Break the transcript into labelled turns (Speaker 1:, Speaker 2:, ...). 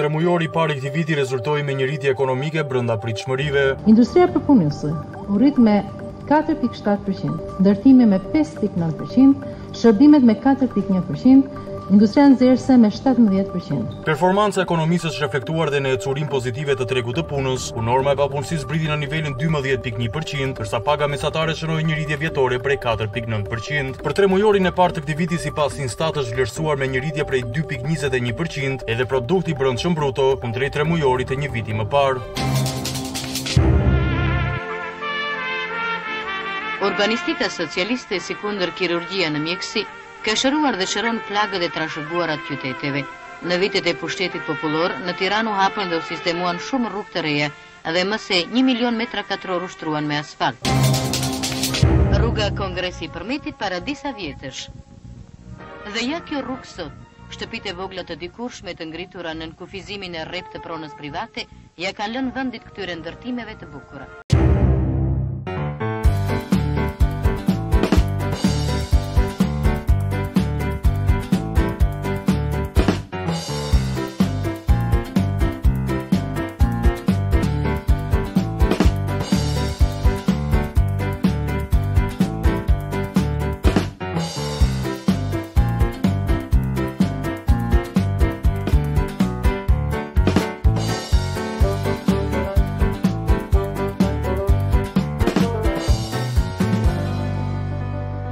Speaker 1: tremujori i parë i këtij viti rezultoi me një rritje ekonomike brenda pritshmërive.
Speaker 2: Industria përpunëse u rrit me 4,7%, ndërtimi me 5,9%, shërbimet me 4,1%, industria nxjerrëse me 17%.
Speaker 1: Performanca e ekonomisë është reflektuar dhe në ecurim pozitive të tregut të punës, ku norma e papunësisë zbriti në nivelin 12,1%, ndërsa paga mesatare shënoi një rritje vjetore prej 4,9%. Për tremujorin e parë të këtij viti sipas Instat është vlerësuar me një rritje prej 2,21%, edhe produkti brendshëm bruto kundrejt tremujorit të një viti më parë.
Speaker 3: Urbanistika socialiste si kundër kirurgjia në mjekësi ka shëruar dhe shëron plagët e trashëguara të qyteteve. Në vitet e pushtetit popullor, në Tiranë u hapën dhe u sistemuan shumë rrugë të reja dhe më se 1 milion metra katror ushtruan me asfalt. Rruga Kongresi Përmetit para disa vjetësh. Dhe ja kjo rrugë sot, shtëpitë e vogla të dikurshme të ngritura në kufizimin e rrep të pronës private, ja kanë lënë vendit këtyre ndërtimeve të bukura.